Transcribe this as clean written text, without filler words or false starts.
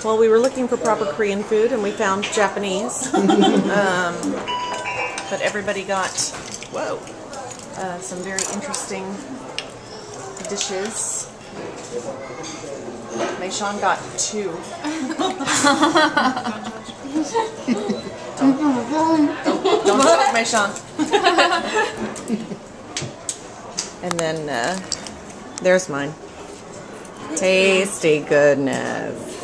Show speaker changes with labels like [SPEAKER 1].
[SPEAKER 1] Well, we were looking for proper Korean food and we found Japanese. But everybody got, some very interesting dishes. Meishan got 2. Don't choke, Meishan. And then there's mine. Tasty goodness.